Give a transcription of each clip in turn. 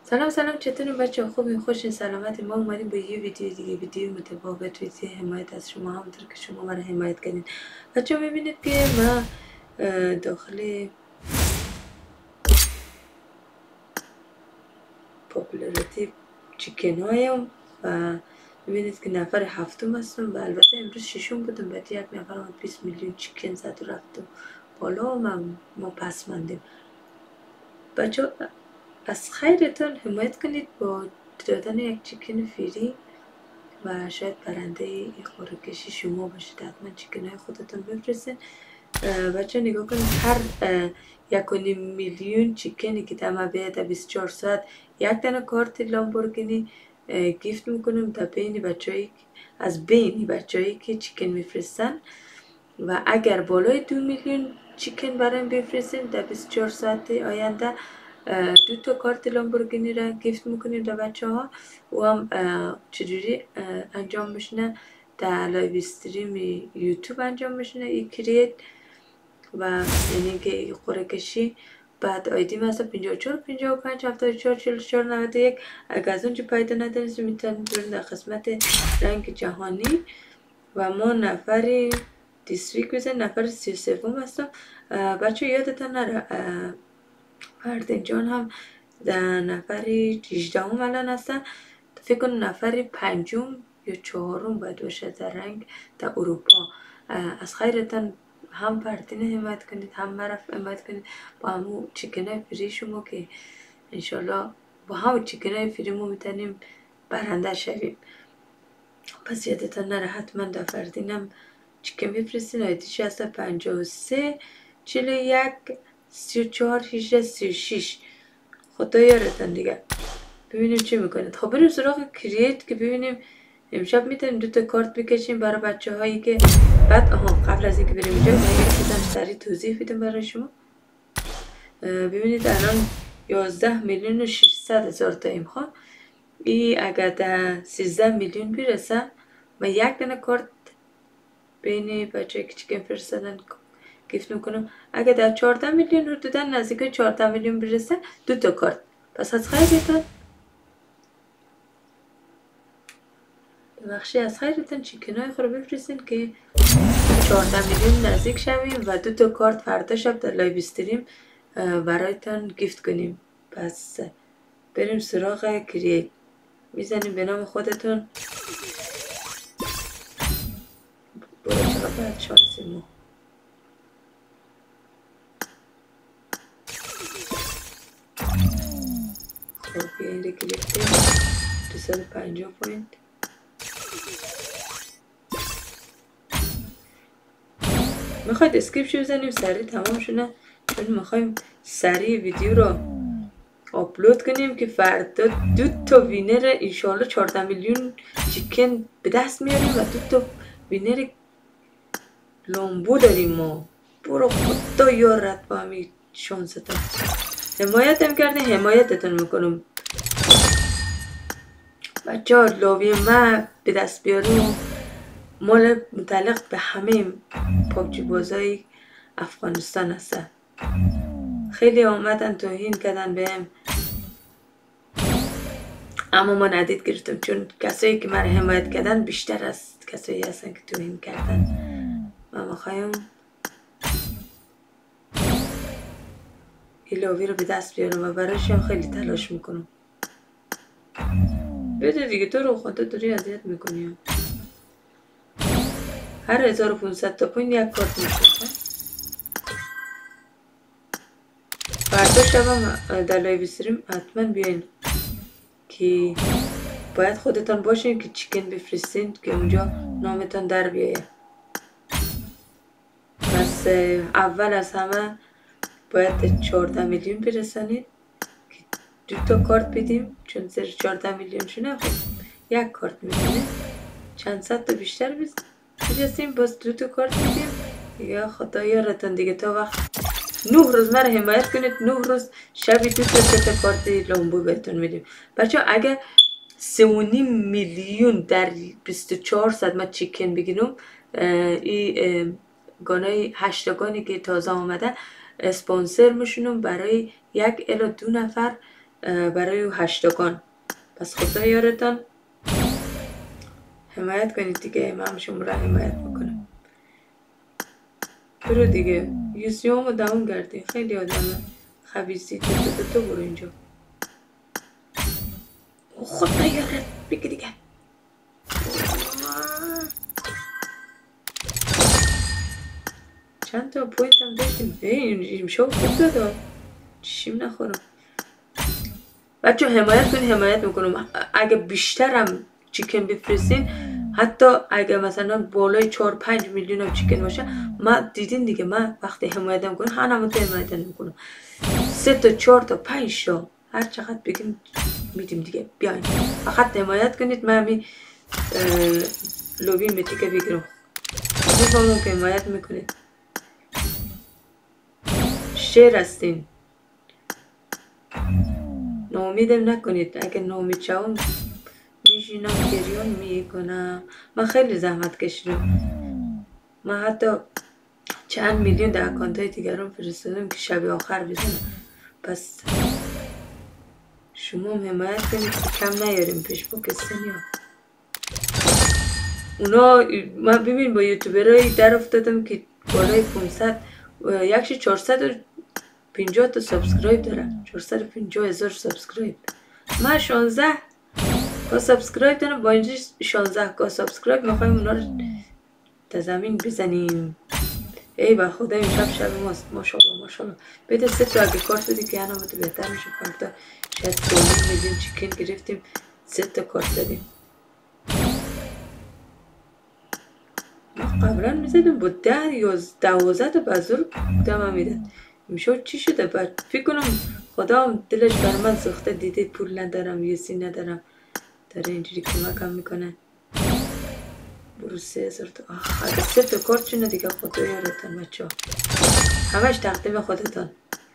سلام چطورین بچه خوبین خوشین سلامتی. ما اومدیم با یه ویدیو دیگه، ویدیو متفاوت، ویدیو حمایت از شما، همونطور که شما من حمایت کردین. بچه میبینید که ما داخل پاپولاریتی چیکن هایم و میبینید که نفر هفتم هستم و البته امروز ششم بودم. بعد یک نفر 20 میلیون چیکن زد و رفت بالا و ما پس ماندیم. بچه از خیرتون حمایت کنید با دادن یک چیکن فری و شاید برنده این خوره کشی شما باشید. حتما چیکن های خودتون بفرستین. بچه نگاه کنید، هر 1.5 میلیون چیکنی که تمام بیاد 24 ساعت یک دانه کارت لامبورگینی گیفت میکنم تا بین بچه‌ای از بین بچه‌ای که چیکن میفرستن و اگر بالای 2 میلیون چیکن برایم بفرستین در 24 ساعت آینده 2 تا کارت لامبورگینی را گیفت میکنیم در بچه ها. و هم چجوری انجام میشنه؟ در لایو استریم یوتیوب انجام میشنه این کریت و یعنی که قرعه کشی. بعد آیدی مثلا 54 55 74 44 91. اگر از اونجا پیدا ندارید میتونید برید در قسمت رنگ جهانی و ما نفر دیستریک بزن، نفر 33 هستم. بچه یادتان نره فردین جان هم در نفر 18 الان هستن. فکر کنم نفر 5 یا 4 باید باشه در رنگ در اروپا. از خیرتان هم فردین حمایت کنید هم مرا حمایت کنید با همون چیکن های فری شما که انشالله با همون چیکن های فری ما میتونیم برنده شویم. پس یادتان نره حتما در فردینم چیکن بفرستین. آیدیش هست 53 41 34 18 36. خدا یارتان دیگه. ببینیم چی میکنید. خب بریم سراغ کریت که ببینیم امشب میتونیم 2 تا کارت بکشیم برای بچه هایی که بعد قبل از اینکه بریم اینجا من یک چیزم سریع توضیح بدم برای شما. ببینید الان 11 میلیون و 600 هزار تا امخوان. این اگر در 13 میلیون برسه من یک دانه کارت بین بچه که چیکن فرستادن گیفت میکنم. اگر در 14 میلیون حدودا نزدیک 14 میلیون برسه 2 تا کارت. پس از خیرتون ببخشید از خیرتون چیکن های خود رو بفرستین که 14 میلیون نزدیک شویم و 2 تا کارت فردا شب در لایو استریم برایتان گیفت کنیم. پس بریم سراغ کریت. میزنیم به نام خودتون. برو چقدر باید شانسی ما. خب بیایید گرفتیم 250 پوینت. میخواید اسکریپشو بزنیم سریع تمام شونه، چون میخوایم سریع ویدیو رو آپلود کنیم که فردا 2 تا وینر انشالله 14 میلیون چیکن به دست میاریم و 2 تا وینر لامبو داریم ما. برو خدا یارت با همین شانستان. حمایتم کردین حمایتتون میکنم بچه ها. لاوی ما به دست بیاریم مال متعلق به همه پابجی بازای افغانستان هست. خیلی آمدن توهین کردن بهم اما ما ندید گرفتم، چون کسایی که من حمایت کردن بیشتر از کسایی هستن که توهین کردن. من میخوایم این لاوی رو به دست بیارم و برایش هم خیلی تلاش میکنم. بده دیگه، تو رو خدا داری اذیت میکنی. هر 1500 تا پوینت یک کارت میشه. فردا شبم در لایو استریم حتما بیاین که باید خودتان باشین که چیکن بفرستین که اونجا نامتان در بیایه. پس اول از همه باید 14 میلیون برسانید که 2 تا کارت بدیم، چون زیر 14 میلیون شونه خب یک کارت میکنه. چند صد تا بیشتر برسیم باز 2 تا کارت میدیم. یا خدا یارتان دیگه. تا وقت 9 روز مرا حمایت کنید، 9 روز شبی 2 تا 3 تا کارت لامبو بهتون میدیم. بچه اگر 3.5 میلیون در 24 ساعت ما چیکن بگیرم، این گانای هشتگانی که تازه آمده اسپانسر میشونم برای 1 الی 2 نفر برای 8 گان. پس خدا یارتان، حمایت کنید دیگه. من شما را حمایت میکنم. برو دیگه، یوزیومو داون کردی. خیلی آدم خبیثی. تو برو اینجا. خدا یارت بگی دیگه. چند تا پوینت هم داشتیم. این شو خوب دادا، چشیم نخورم. بچه حمایت کنید. حمایت میکنم. اگه بیشترم چیکن بفرستین، حتی اگه مثلا بالای 4-5 میلیون هم چیکن باشه، ما دیدین دیگه، من وقتی حمایتم کنم همه تو حمایت میکنم. 3 تا 4 تا 5 تا هر چقدر بگیم میدیم دیگه. بیاین فقط حمایت کنید. من همین لوبی میتیکه بگیرم. میفهمم که حمایت میکنید. شیر هستین. ناامیدم نکنید. اگه ناامید شوم میشینم گریون میکنم. من خیلی زحمت کشیدم. من حتی چند میلیون در اکانت های دیگران فرستادم که شب آخر بزنم. پس شما حمایت کنید که کم نیاریم پیش پاکستانی ها. اونا من ببین با یوتیوبرای در افتادم که بالای 500 یکش 450 تا سابسکرایب دارن. 450,000 سابسکرایب. من 16 کا سابسکرایب دارم. با اینجا 16 کا سابسکرایب میخوایم اونا رو تا زمین بزنیم. ای با خدا امشب شب ماست. ماشاءالله ماشاءالله. بده 3 تا اگه کارت بدی که انامتو بهتر میشه. فردا شاید 3 میلیون چیکن گرفتیم. 3 تا کارت دادیم. ما قبلا میزدیم با 10 یا 12 تا بزرگ دم میداد. میشد چی شده؟ بعد فکر کنم خدا هم دلش بر من سوخته، دیده پول ندارم، یسی ندارم، داره اینجوری کمکم میکنه. برو 3000 تا. اگه 3 تا کارت چونه دیگه. خدا یارتان بچه ها، همش تقدیم خودتان.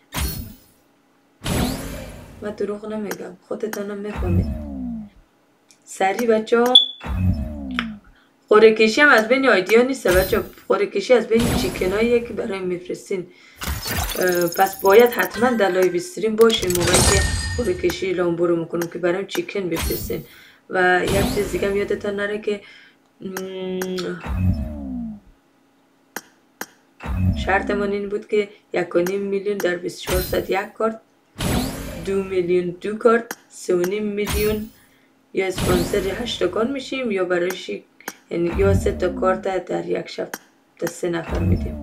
من دروغ نمیگم، خودتانم میفهمید. سری بچه ها. قرعه کشی هم از بین آیدیا نیست بچه. قرعه کشی از بین چیکناییه که برای میفرستین. پس باید حتما در لایو استریم باشین موقعی که قرعه کشی اعلام برو میکنم که برام چیکن بفرستین. و یک چیز دیگه یادتان نره که شرطمون این بود که 1.5 میلیون در 24 ساعت یک کارت، 2 میلیون 2 کارت، 3.5 میلیون یا اسپانسر 8 گان میشیم یا برایش، یعنی یا 3 تا کارت در یک شب تا 3 نفر میدیم.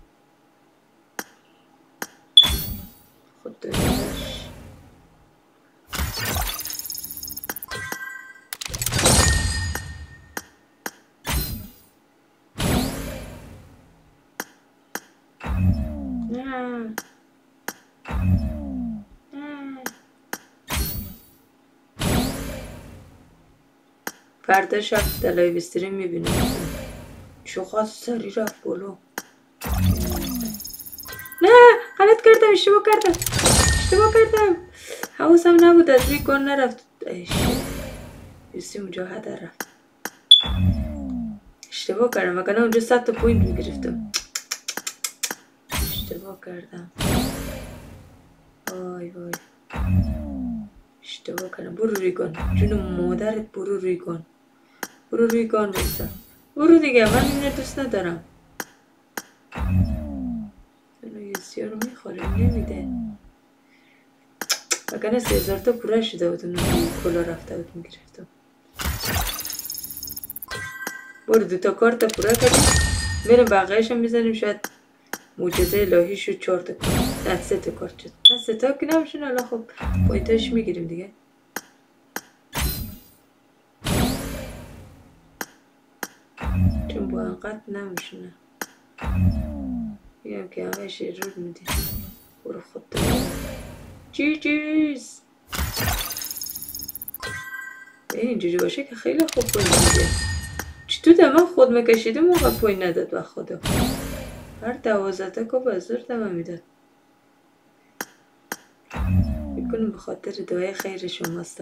خود داریدش. نه فردا شب در لایو استریم میبینیم. چقدر سری رفت بالا. نه غلط کردم، اشتباه کردم. حواسم نبود از روی گان نرفت. یوسی اونجا هدر رفت. اشتباه کردم، وگرنه اونجا 100 تا پوینت میگرفتم. اشتباه کردم. وای اشتباه کردم. برو روی گان، جون مادرت برو روی گان. برو روی گان بستم. برو دیگه، من اینو دوست ندارم. یوسی رو میخوره نمیده. وگرنه 3000 تا پوره شده بود. اونو کلا رفته بود میگرفتم. برو 2 تا کارت پوره کردیم. میرم بقیه‌اش هم میزنیم. شاید معجزه الهی شد 4 تا کارت. نه 3 تا کارت شد. نه 3 تا که نمیشون. الان خب پوینتاش میگیریم دیگه. چون با انقدر نمیشونه. میگم که همش ارور میده. برو خود داره. جیز اینجوری باشه که خیلی خوب پوینت میده. چطور دمم خود مکشیدم موقع پوینت نداد و خدا. هر 12 تا که بازور دمم میداد. میکنم به خاطر دعای خیر شما هستم.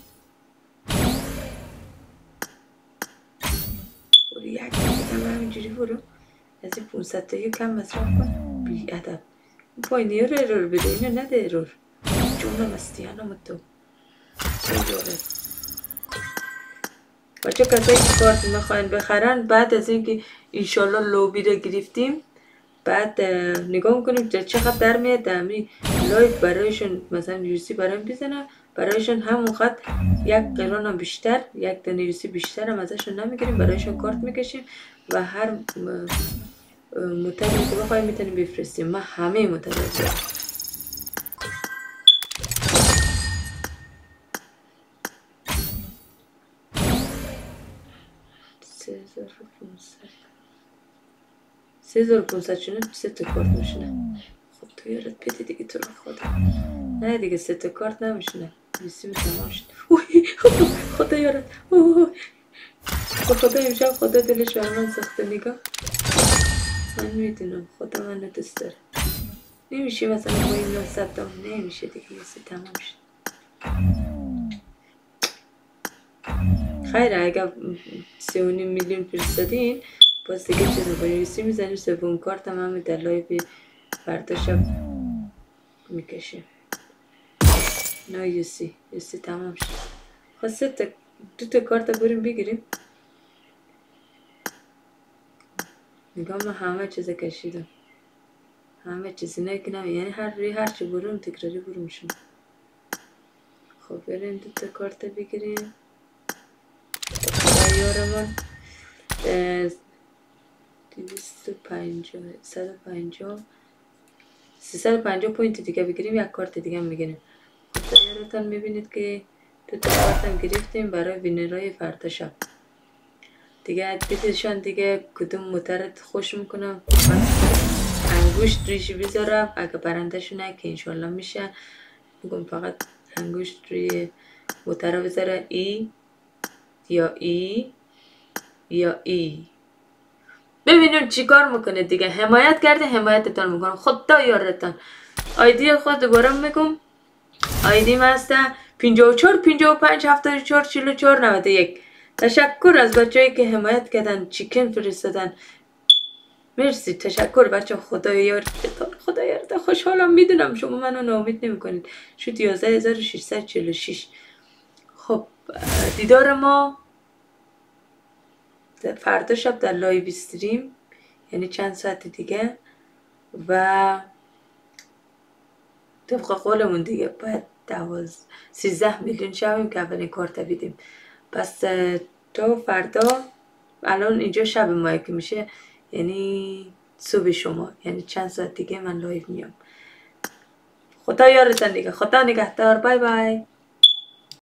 برو یک دیگه همینجوری برو. از این 500 تایی کم مصرف کن. بی ادب. پایینی رو ارور بده. اینو نده ارور. جون اونم استیانم تو بچه کسایی که کارت میخواین بخرن بعد از اینکه انشالله لوبی رو گرفتیم بعد نگاه میکنیم چقدر در میاد دمی لایف برایشون مثلا یوسی برایم بزنم برایشون همون خط یک قران هم بیشتر یک دانه یوسی بیشتر هم ازشون نمیگیریم برایشون کارت میکشیم و هر متنی که بخوایم میتونیم بفرستیم من همه متنی 3500 شونه 3 تا کارت میشونه خب تو یارت بده دیگه تو رو خدا نه دیگه 3 تا کارت نمیشونه بیسیم تمام شد خدا یارت به خدا امشب خدا دلش بر من سخته نگاه من میدونم خدا منو دوست داره نمیشه مثلا با این 900 تا نمیشه دیگه بیسیم تمام شد خیره اگر 3.5 میلیون فرستادین باز دیگه چیز با یوسی میزنیم سوم کارت هم همه در لایو فردا شب میکشیم نه یوسی تمام شد خواست دو تا کارت بریم بگیریم نگاه من همه چیز کشیدم همه چیزی نه که نه یعنی هر چی بریم تکراری بریم شما خب بریم دو تا کارت بگیریم یارمان 250 150 350 پوینت دیگه بگیریم یک کارت دیگه میگیریم خب یارتان میبینید که دو تا کارت هم گرفتیم برای وینرهای فردا شب دیگه دیدشان دیگه کدوم موترت خوش میکنم انگوشت ریش بذارم اگه برنده شونه که انشالله میشه میگم فقط انگوشت روی موتر بذاره ای یا ای یا ای ببینیم چی کار میکنه دیگه حمایت کرده حمایتتان میکنم خدا یارتان آیدی خود دوباره میگم آیدی هسته 54 55 74 44 91 تشکر از بچه‌ای که حمایت کردن چیکن فرستادن مرسی تشکر بچه خدا یارتان خوشحالم میدونم شما منو ناامید نمیکنید شد 11646 خب دیدار ما فردا شب در لایو استریم یعنی چند ساعت دیگه و طبق قولمون دیگه باید 13 میلیون شویم که اولین کارت بدیم پس تا فردا الان اینجا شب ما که میشه یعنی صبح شما یعنی چند ساعت دیگه من لایو میام خدا یارتان دیگه خدا نگهدار بای بای